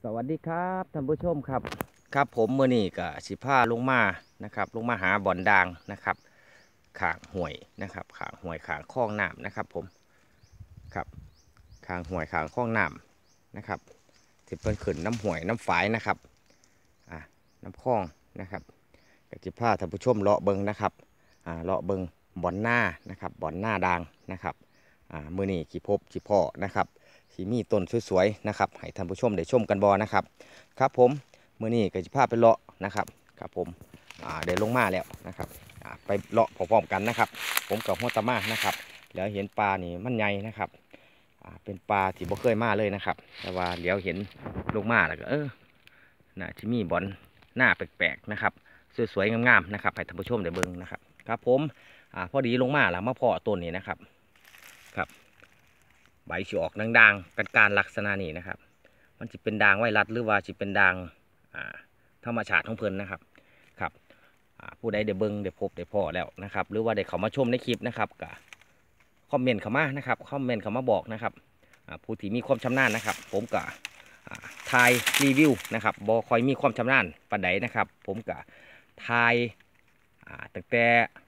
สวัสดีครับท่านผู้ชมครับผมมือนี่ก็สิพาลงมานะครับลงมาหาบ่อนด่างนะครับข้างห้วยนะครับข้างห้วยข้างคลองน้ำนะครับผมครับข้างห้วยข้างคลองน้ำนะครับที่เพิ่นขึ้นน้ำห้วยน้ำฝายนะครับน้ำคลองนะครับก็สิพาท่านผู้ชมเลาะเบิงนะครับเลาะเบิงบ่อนหน้านะครับบ่อนหน้าด่างนะครับมือนี่ขีพบขีพ่อนะครับที่มีต้นสวยๆนะครับให้ท่านผู้ชมได้ชมกันบอนะครับครับผมมือนี่ก็จะพาไปเลาะนะครับครับผมเดี๋ยวลงมาแล้วนะครับไปเลาะพร้อมๆกันนะครับผมกับหัวตามานะครับแล้วเห็นปลานี่มันใหญ่นะครับเป็นปลาที่บ่เคยมาเลยนะครับแต่ว่าเดี๋ยวเห็นลงมาแล้วก็น่าจะมีบ่อนหน้าแปลกๆนะครับสวยๆงามๆนะครับให้ท่านผู้ชมได้เบิ่งนะครับครับผมพอดีลงมาแล้วมาเพาะต้นนี้นะครับครับใบสิออกด่างๆการลักษณะนี้นะครับมันจะเป็นด่างไวรัสหรือว่าจะเป็นด่างธรรมชาติของเพิ่นนะครับครับผู้ใดได้เบิ่งได้พบได้พอแล้วนะครับหรือว่าได้เข้ามาชมในคลิปนะครับก็คอมเมนต์เข้ามานะครับคอมเมนต์เข้ามาบอกนะครับผู้ที่มีความชำนาญนะครับผมก็ถ่ายรีวิวนะครับบอคอยมีความชำนาญปานใดนะครับผมก็ถ่ายตั้งแต่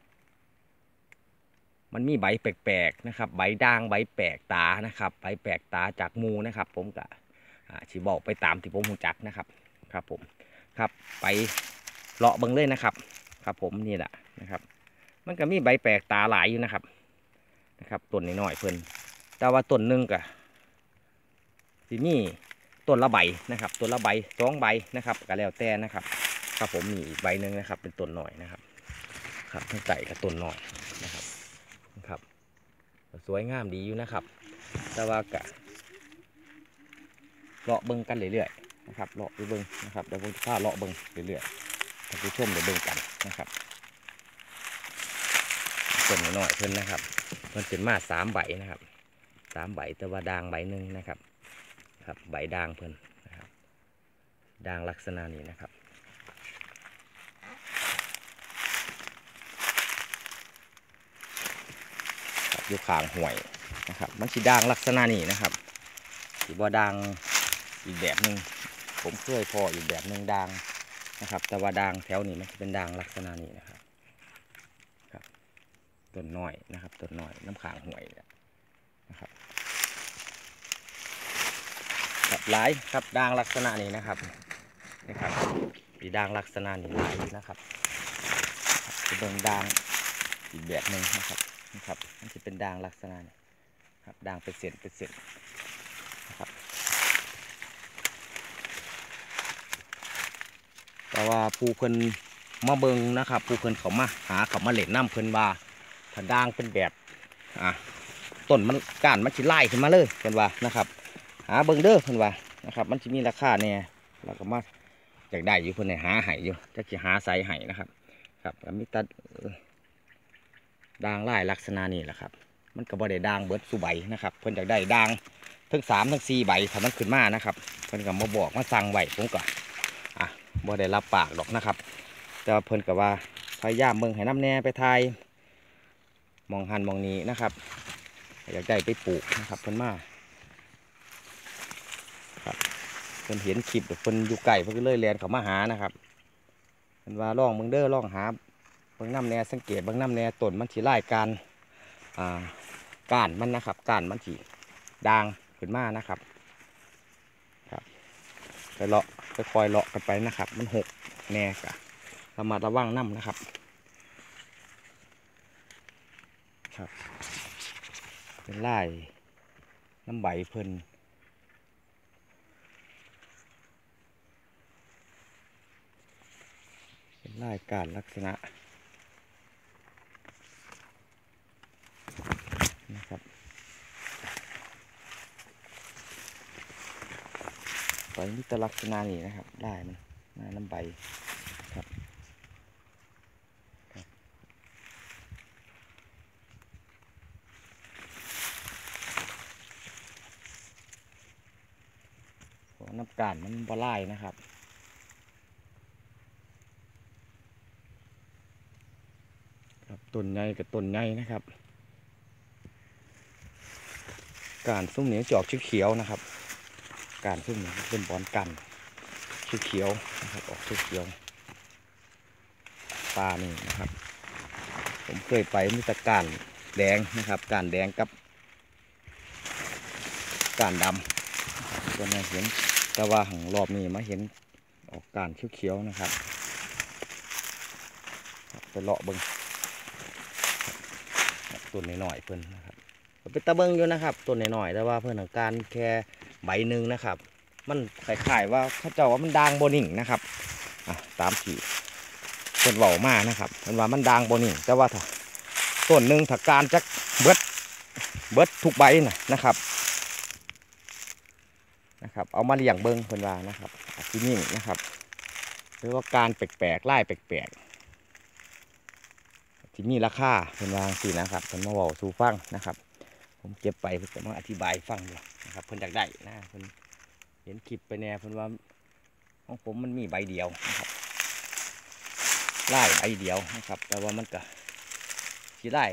มันมีใบแปลกๆนะครับใบด่างใบแปลกตานะครับใบแปลกตาจากมูนะครับผมก็ชี้บอกไปตามที่ผมหูจักนะครับครับผมครับไปเลาะเบิ้งเลยนะครับครับผมนี่แหละนะครับมันก็มีใบแปลกตาหลายอยู่นะครับต้นน้อยๆเพิ่นแต่ว่าต้นหนึ่งก็ที่นี่ต้นละใบนะครับต้นละใบ2 ใบนะครับก็แล้วแต่นะครับครับผมมีอีกใบหนึ่งนะครับเป็นต้นหน่อยนะครับครับทั้งไก่กับต้นหน่อยนะครับสวยงามดีอยู่นะครับแต่ว่ากะเลาะเบิ้งกันเรื่อยๆนะครับเลาะไปเบิ้งนะครับเดี๋ยวผมจะพาเลาะเบิ้งเรื่อยๆท่านผู้ชมเดี๋ยวเบิ้งกันนะครับต้นน้อยเพิ่นนะครับมันเป็นมา3 ใบนะครับ3 ใบแต่ว่าด่างใบหนึ่งนะครับใบด่างเพิ่นนะครับด่างลักษณะนี้นะครับอยู่ข้างห้วยนะครับมันสีด่างลักษณะนี้นะครับสีบ่ด่างอีกแบบหนึ่งผมเคยพออีกแบบหนึ่งด่างนะครับแต่ว่าด่างแถวนี้มันจะเป็นด่างลักษณะนี้นะครับต้นน้อยนะครับต้นน้อยน้ำข้างห้วยนะครับหลายครับด่างลักษณะนี้นะครับมีด่างลักษณะนี้หลายนะครับจะเป็นด่างอีกแบบหนึ่งนะครับมันจะเป็นด่างลักษณะนี้ครับด่างเป็นเส้นนะครับแต่ว่าผู้เพิ่นมาเบิงนะครับผู้เพิ่นเขามาหาเขามาเล่นน้ำเพิ่นว่าถ้าด่างเป็นแบบต้นมันก้านมันสิไล่ขึ้นมาเลยเพิ่นว่านะครับหาเบิงเด้อเพิ่นว่านะครับมันจะมีราคาเนี่ยเราก็มาอยากได้อยู่เพิ่นเนี่ยหาไห้อยู่จะสิหาไซไห้นะครับมีตัดด่างไล่ลักษณะนี้แหละครับมันก็บ่ได้ด่างเบิดสุใบนะครับเพิ่นอยากได้ด่างทั้ง3ทั้ง4 ใบถ้ามันขึ้นมานะครับเพิ่นก็มาบอกมาสั่งไว้ผมก็บ่ได้รับปากหรอกนะครับแต่เพิ่นก็ว่าพยายามเบิ่งให้น้ำแน่ไปทายมองหันมองนี้นะครับอยากได้ไปปลูกนะครับเพิ่นมาครับเพิ่นเห็นคลิปเพิ่นอยู่ไก่เพิ่นก็เลยแลนเขามาหานะครับเพิ่นว่าล่องเบิ่งเด้อล่องหาเบิ่งน้ำแน่สังเกตเบิ่งน้ำแน่ต้นมันสิไล่การก้านมันนะครับก้านมันสิด่างขึ้นมานะครับไปเลาะไปคอยเลาะกันไปนะครับมันหกแน่กะระมัดระวังน้ำนะครับเป็นไล่น้ำใบเพิ่นเป็นไล่การลักษณะนะครับใบมีแต่ลักษณะนี้นะครับไล่มันน้ำใบครับน้ำการมันบไล่นะครับต้นใหญ่กับต้นใหญ่นะครับการส้มเหนียวจอกเขียวนะครับการซึ่งเป็นบอนกันเขียวๆนะครับออกเขียวปลานี่นะครับผมเคยไปมีแต่การแดงนะครับการแดงกับการดำวันนี้เห็นแต่ว่าของรอบนี้มาเห็นออกการเขียวๆนะครับไปเลาะเบิ้งต้นน้อยๆเพิ่นนะครับเป็นตะเบิ้งอยู่นะครับต้นน้อยๆแต่ว่าเพิ่นของการแค่ใบหนึ่งนะครับมันคล้ายๆว่าเขาเจ้าว่ามันด่างโบนิ่งนะครับตามที่เพิ่นเว้ามานะครับเพิ่นว่ามันด่างโบนิ่งแต่ว่าถ้าต้นหนึ่งถ้าการจักเบิดทุกใบนะครับเอามาเลี้ยงเบิ้งเพิ่นว่านะครับที่นี่นะครับหรือว่าการแปลกๆไล่แปลกๆที่มีราคาเพิ่นว่าสินะครับเพิ่นมาบอกสู่ฟังนะครับผมเก็บไปเพิ่นจะมาอธิบายฟังอยู่นะครับเพิ่นอยากได้นะเพิ่นเห็นคลิปไปแน่เพิ่นว่าของผมมันมีใบเดียวนะครับไล่ใบเดียวนะครับแต่ว่ามันก็ที่ไล่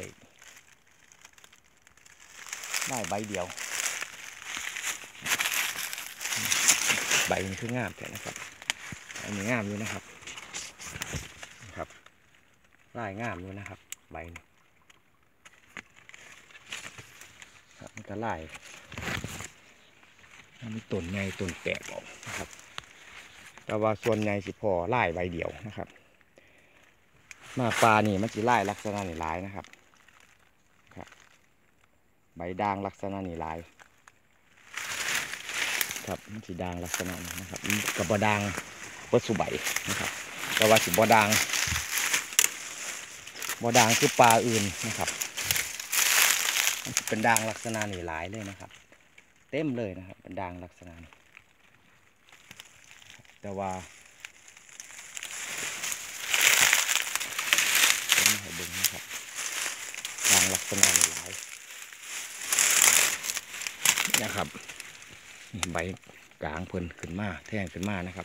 ใบเดียวใบมันคืองามแค่นะครับอันนี้งามอยู่นะครับไล่งามอยู่นะครับใบมันก็ไล่มีต้นใหญ่ต้นแตกออกนะครับแต่ว่าส่วนใหญ่สิพอไล่ใบเดียวนะครับมาปลานี่มันจะไล่ลักษณะนี่หลายนะครับใบด่างลักษณะนี่หลายครับมันสีด่างลักษณะนี้นะครับกับบด่างวัสุใบนะครับแต่ว่าสีบด่างคือปลาอื่นนะครับมันเป็นด่างลักษณะนี่หลายเลยนะครับเต็มเลยนะครับเป็นด่างลักษณะนี้แต่ว่าผมให้ดึงนะครับด่างลักษณะนี่หลายนะครับใบกลางเพิ่นขึ้นมาแท่งขึ้นมานะครับ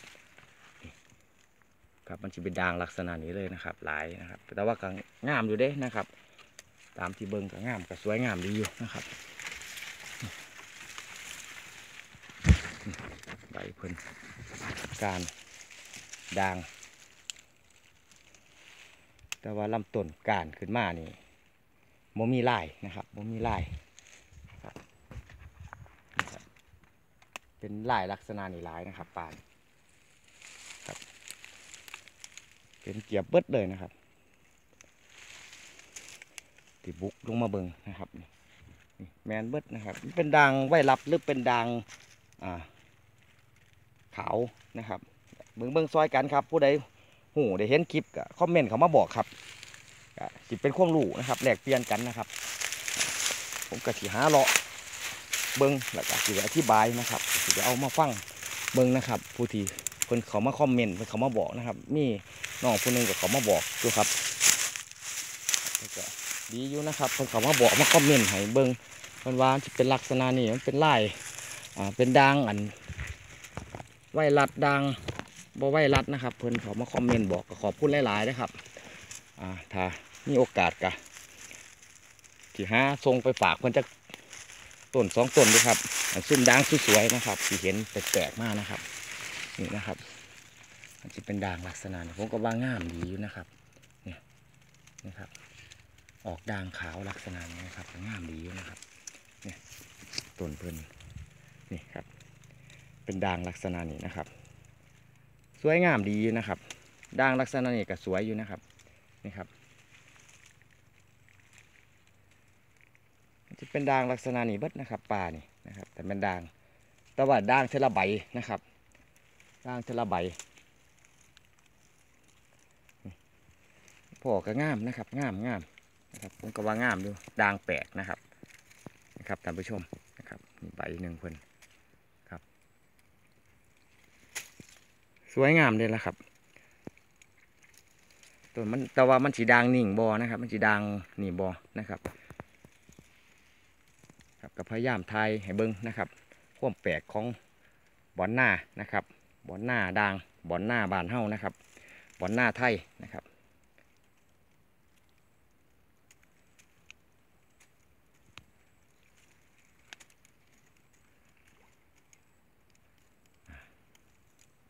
ครับมันจะเป็นด่างลักษณะนี้เลยนะครับหลายนะครับแต่ว่าก็งามอยู่เด้นะครับตามที่เบิ้งก็งามก็สวยงามดีอยู่นะครับใบเพิ่นการด่างแต่ว่าลำต้นการขึ้นมานี่โมมีลายนะครับโมมีลายเป็นลายลักษณะนี่หลายนะครับปานครับเป็นเกียบเบิดเลยนะครับที่บุกลงมาเบิงนะครับนี่แมนเบิดนะครับเป็นด่างไว้รับหรือเป็นด่างขาวนะครับเบิ้งซอยกันครับผู้ใดหูได้เห็นคลิปก็คอมเมนต์เขามาบอกครับสิเป็นความรู้นะครับแลกเปลี่ยนกันนะครับผมก็สิหาเลาะเบิ้งแล้วก็สิอธิบายนะครับสิเอามาฟังเบิ้งนะครับผู้ที่เพิ่นเขามาคอมเมนต์เพิ่นเขามาบอกนะครับมีน้องคนนึงกับเขามาบอกดูครับก็ดีอยู่นะครับเพิ่นเขามาบอกมาคอมเมนต์ให้เบิ้งเพิ่นว่าจะเป็นลักษณะนี้มันเป็นลายเป็นด่างไวรัสด่างบ่ไวรัสนะครับเพิ่นเขามาคอมเมนต์บอกก็ขอบคุณหลายๆนะครับถ้ามีโอกาสกะที่หาส่งไปฝากเพิ่นจะต้น2 ต้นด้วยครับซุ่มด่างสวยๆนะครับที่เห็นแปลกๆมากนะครับนี่นะครับมันจะเป็นด่างลักษณะผมก็ว่างามดีอยู่นะครับเนี่ยนะครับออกด่างขาวลักษณะนี้นะครับงามดีอยู่นะครับเนี่ยต้นเพิ่นนี่ครับเป็นด่างลักษณะนี้นะครับสวยงามดีอยู่นะครับด่างลักษณะนี้ก็สวยอยู่นะครับนี่ครับจะเป็นด่างลักษณะนี้เบิดนะครับปลานี่นะครับแต่เป็นด่างแต่ว่าด่างเทละใบนะครับด่างเทละใบพอก็งามนะครับงามนะครับผมก็ว่างามดูด่างแปลกนะครับท่านผู้ชมนะครับมีใบหนึ่งเพิ่นครับสวยงามเลยละครับตัวมันแต่ว่ามันสีด่างนิ่งบอนะครับมันสีด่างนี่บอนะครับก็พยายามทายให้เบิ้งนะครับความแปลกของบอนหน้านะครับบอนหน้าด่างบอนหน้าบานเฮ้านะครับบอนหน้าไทยนะครับ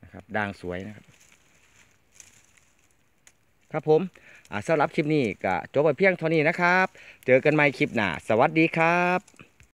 นะครับด่างสวยนะครับครับผมสำหรับคลิปนี้ก็จบไปเพียงเท่านี้นะครับเจอกันใหม่คลิปหน้าสวัสดีครับ